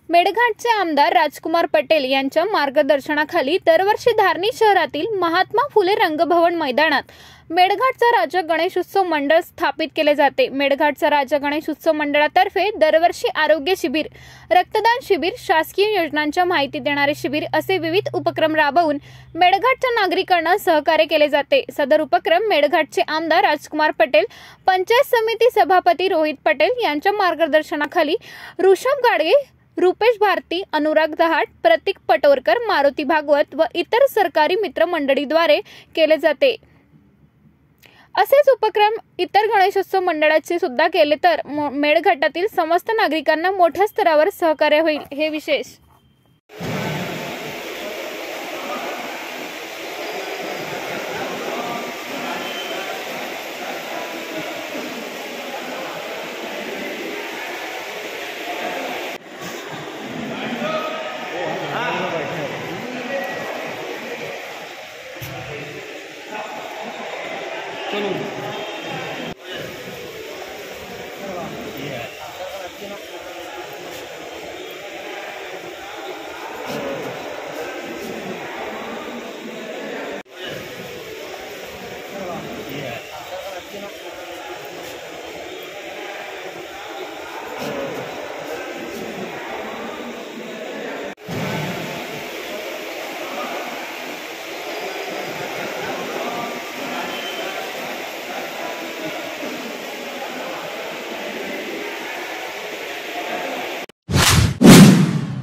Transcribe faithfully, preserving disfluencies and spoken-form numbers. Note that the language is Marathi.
मेळघाटचे आमदार राजकुमार पटेल यांच्या मार्गदर्शनाखाली दरवर्षी धारणी शहरातील महात्मा फुले रंगभवन मैदानात मेळघाटचा राजा गणेशोत्सव मंडळ स्थापित केले जाते। मेळघाटचा राजा गणेशोत्सव मंडळातर्फे दरवर्षी आरोग्य शिबिर, रक्तदान शिबिर, शासकीय योजनांच्या माहिती देणारे शिबिर असे विविध उपक्रम राबवून मेळघाटच्या नागरिकांना सहकार्य केले जाते। सदर उपक्रम मेळघाटचे आमदार राजकुमार पटेल, पंचायत समिती सभापती रोहित पटेल यांच्या मार्गदर्शनाखाली ऋषभ गाडगे, रुपेश भारती, अनुराग दहाट, प्रतीक पटोरकर, मारुती भागवत व इतर सरकारी मित्रमंडळीद्वारे केले जाते। असेच उपक्रम इतर गणेशोत्सव मंडळाचे सुद्धा केले तर मेळघाटातील समस्त नागरिकांना मोठ्या स्तरावर सहकार्य होईल। हे विशेष। चलो